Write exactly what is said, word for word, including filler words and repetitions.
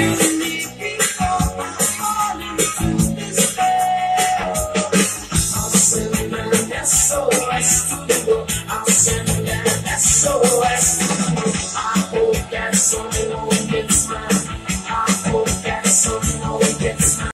S O S to the world. I'll send an S O S. I hope that someone